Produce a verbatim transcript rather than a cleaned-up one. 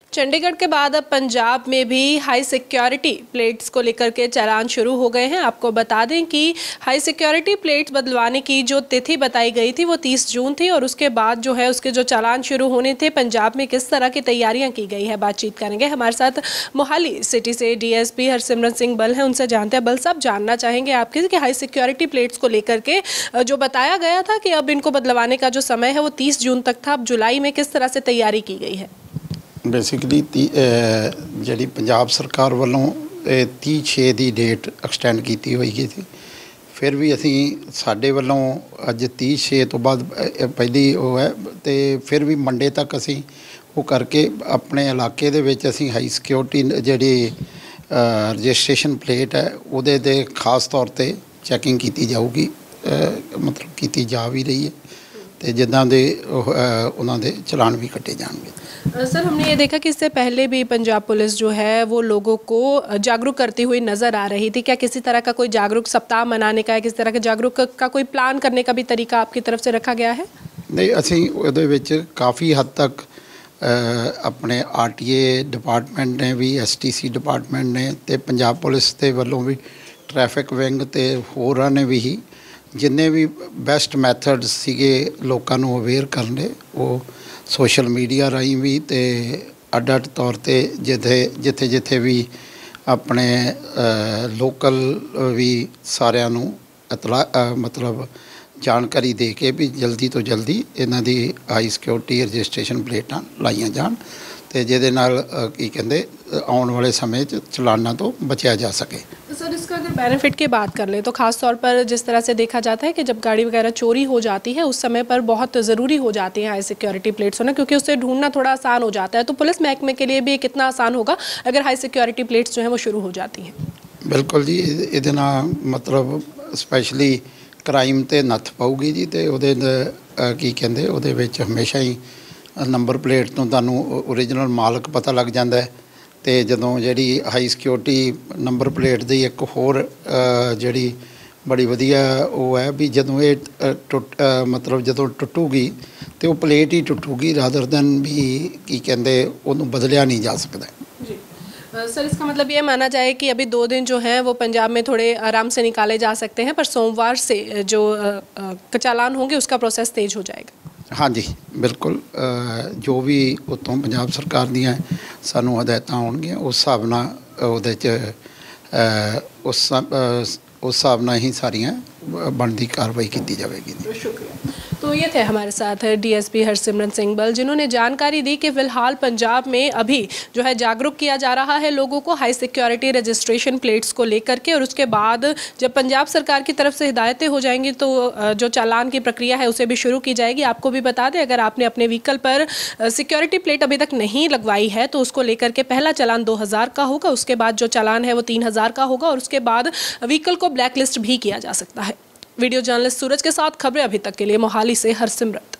चंडीगढ़ के बाद अब पंजाब में भी हाई सिक्योरिटी प्लेट्स को लेकर के चालान शुरू हो गए हैं। आपको बता दें कि हाई सिक्योरिटी प्लेट्स बदलवाने की जो तिथि बताई गई थी वो तीस जून थी और उसके बाद जो है उसके जो चालान शुरू होने थे, पंजाब में किस तरह की तैयारियां की गई है, बातचीत करेंगे। हमारे साथ मोहाली सिटी से डीएसपी हरसिमरत सिंह बल हैं, उनसे जानते हैं। बल साहब, जानना चाहेंगे आपके कि हाई सिक्योरिटी प्लेट्स को लेकर के जो बताया गया था कि अब इनको बदलवाने का जो समय है वो तीस जून तक था, अब जुलाई में किस तरह से तैयारी की गई है? बेसिकली जी पंजाब सरकार वालों तीह छे की डेट एक्सटेंड की हुई थी, फिर भी असी साढ़े वालों अज तीह छे तो बाद पहली वो है तो फिर भी मंडे तक असी वो करके अपने इलाके दे विच असी हाई सिक्योरिटी जी रजिस्ट्रेशन प्लेट है उहदे दे खास तौर पर चैकिंग की जाऊगी, मतलब की जा भी रही है तो जिदा दे उन्हां दे चलान भी कटे जाएंगे। सर, हमने ये देखा कि इससे पहले भी पंजाब पुलिस जो है वो लोगों को जागरूक करती हुई नज़र आ रही थी। क्या किसी तरह का कोई जागरूक सप्ताह मनाने का है, किसी तरह के जागरूक का कोई प्लान करने का भी तरीका आपकी तरफ से रखा गया है? नहीं, असी उहदे विच काफ़ी हद तक अपने आर टी ए डिपार्टमेंट ने भी, एस टी सी डिपार्टमेंट ने ते पंजाब पुलिस के वालों भी, ट्रैफिक विंग ते होरां ने भी जिन्ने भी बेस्ट मैथड्स सीगे लोकां नूं अवेयर करने, वो सोशल मीडिया राही भी तो अड अड तौर पर जिथे जिथे जिथे भी अपने लोकल भी सारिਆਂ ਨੂੰ इतला मतलब जानकारी दे के भी जल्दी तो जल्दी इन्हां दी हाई सिक्योरिटी रजिस्ट्रेशन प्लेटां लाइयां जान तो जिहदे नाल की कहंदे आने वाले समय चलाना तो बचा जा सके। सर, इसका अगर बेनिफिट की बात कर लें तो ख़ास तौर पर जिस तरह से देखा जाता है कि जब गाड़ी वगैरह चोरी हो जाती है उस समय पर बहुत ज़रूरी हो जाती है हाई सिक्योरिटी प्लेट्स होना, क्योंकि उससे ढूंढना थोड़ा आसान हो जाता है। तो पुलिस महकमे के लिए भी कितना आसान होगा अगर हाई सिक्योरिटी प्लेट्स जो हैं वो शुरू हो जाती हैं? बिल्कुल जी, ये मतलब स्पैशली क्राइम तो नत्थ पाऊगी जी, तो उहदे की कहंदे उहदे विच हमेशा ही नंबर प्लेट तो तुहानूं ओरिजिनल मालक पता लग जाता है। तो जदों जी हाई सिक्योरिटी नंबर प्लेट की एक होर जी बड़ी वधिया वो है भी जदों ये टुट मतलब जदों टुटूगी तो वो प्लेट ही टुटूगी, रादर दैन भी की कहंदे उहनूं बदलिया नहीं जा सकता। जी सर, इसका मतलब ये माना जाए कि अभी दो दिन जो हैं वो पंजाब में थोड़े आराम से निकाले जा सकते हैं, पर सोमवार से जो चालान होंगे उसका प्रोसेस तेज हो जाएगा? हाँ जी, बिल्कुल। जो भी उत्तों पंजाब सरकार दियां सानूं हदायतां आउणगीआं उस हिसाब नाल उहदे च उस उस हिसाब नाल ही सारियां बनदी कार्रवाई की जाएगी। शुक्रिया। तो ये थे हमारे साथ डीएसपी हरसिमरत सिंह बल, जिन्होंने जानकारी दी कि फ़िलहाल पंजाब में अभी जो है जागरूक किया जा रहा है लोगों को हाई सिक्योरिटी रजिस्ट्रेशन प्लेट्स को लेकर के, और उसके बाद जब पंजाब सरकार की तरफ से हिदायतें हो जाएंगी तो जो चालान की प्रक्रिया है उसे भी शुरू की जाएगी। आपको भी बता दें, अगर आपने अपने व्हीकल पर सिक्योरिटी प्लेट अभी तक नहीं लगवाई है तो उसको लेकर के पहला चालान दो हज़ार का होगा, उसके बाद जो चालान है वो तीन हज़ार का होगा और उसके बाद व्हीकल को ब्लैक लिस्ट भी किया जा सकता है। वीडियो जर्नलिस्ट सूरज के साथ खबरें अभी तक के लिए मोहाली से हरसिमरत।